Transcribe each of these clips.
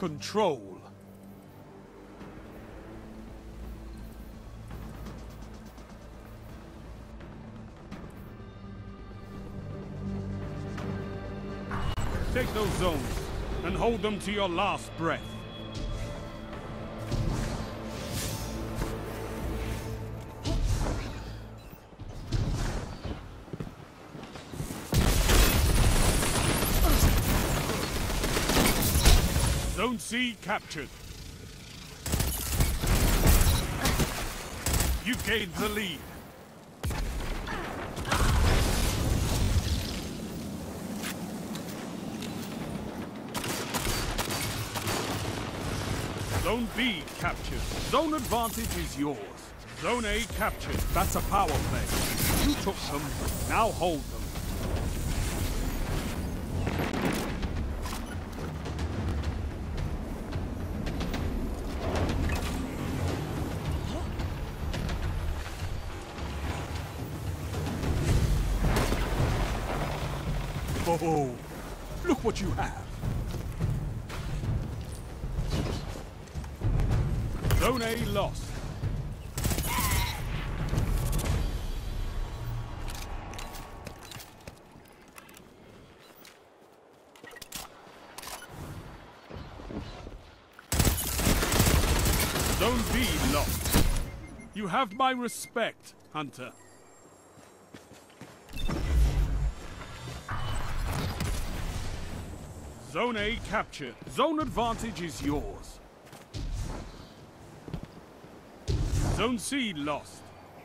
Control. Take those zones and hold them to your last breath. Zone C captured. You gained the lead. Zone B captured. Zone advantage is yours. Zone A captured. That's a power play. You took them, now hold them. Oh, look what you have. Zone A lost. Zone B lost. You have my respect, Hunter. Zone A captured. Zone advantage is yours. Zone C lost.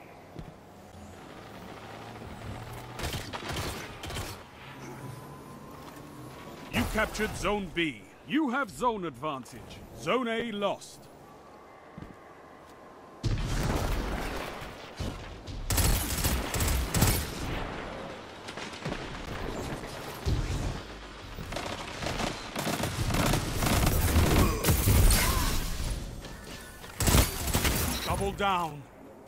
You captured Zone B. You have zone advantage. Zone A lost. Double down.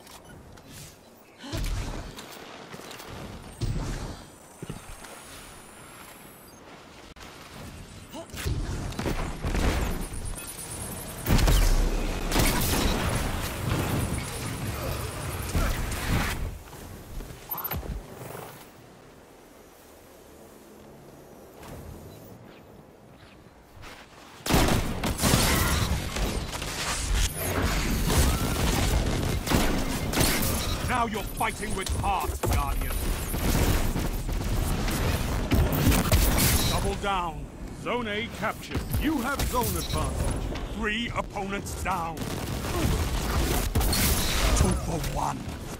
Now you're fighting with heart, Guardian. Double down. Zone A captured. You have zone advantage. 3 opponents down. 2 for 1.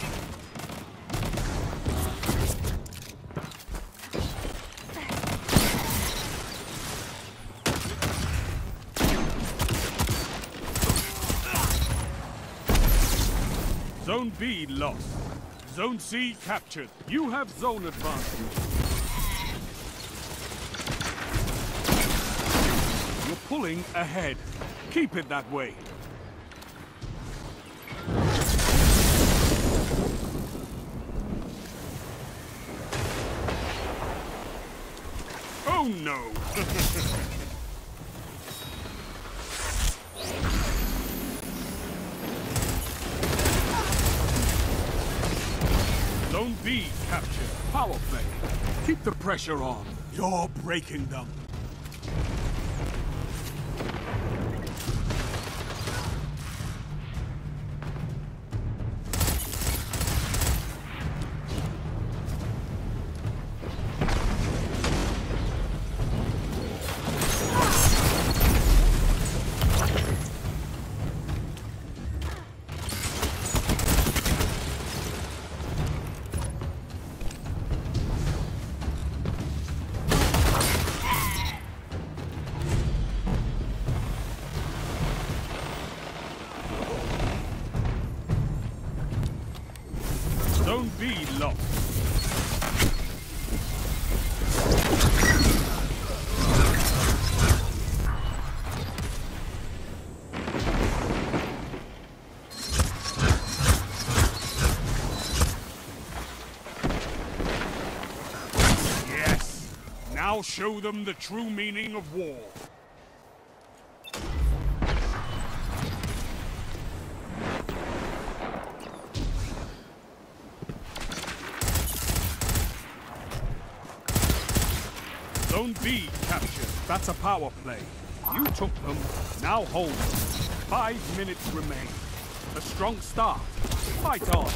Zone B lost. Zone C captured. You have zone advantage. You're pulling ahead. Keep it that way. Oh no! Zone B captured. Power play. Keep the pressure on. You're breaking them. Zone B lost. Yes. Now show them the true meaning of war. Zone B captured. That's a power play. You took them, now hold them. 5 minutes remain. A strong start. Fight on.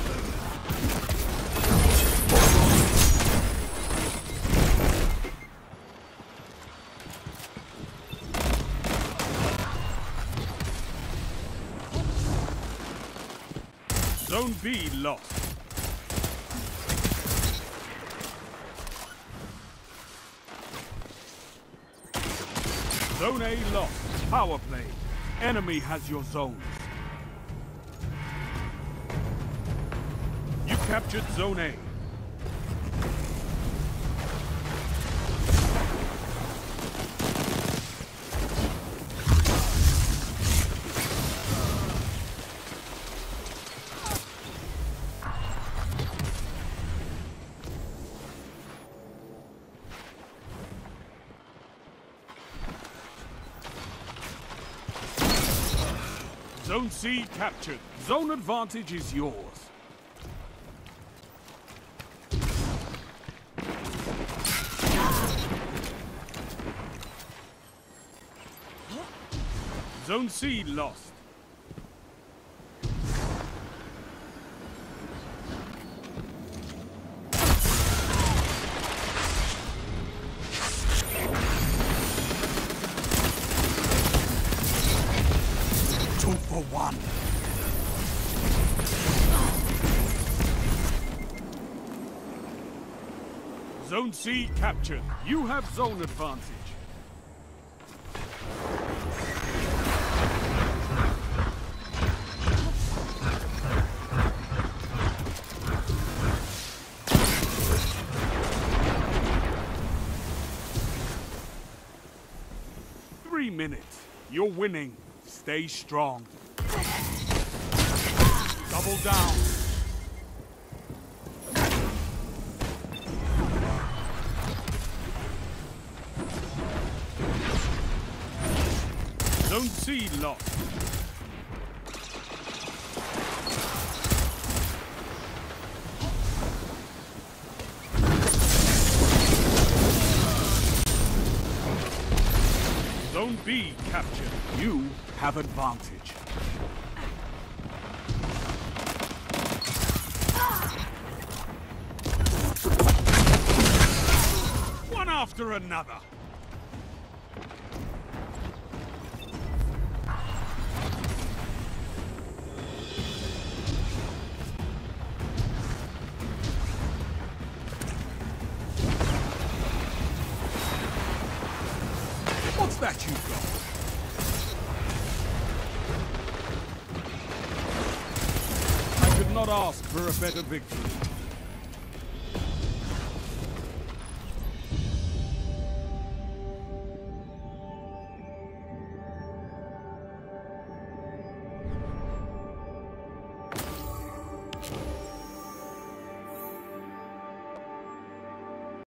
Zone B lost. Zone A lost. Power play. Enemy has your zones. You captured Zone A. Zone C captured. Zone advantage is yours. Zone C lost. Two for one. Zone C captured. You have zone advantage. Minutes. You're winning. Stay strong. Double down. Zone C lost. Zone B captured. You have advantage. One after another. What's that you've got? I could not ask for a better victory.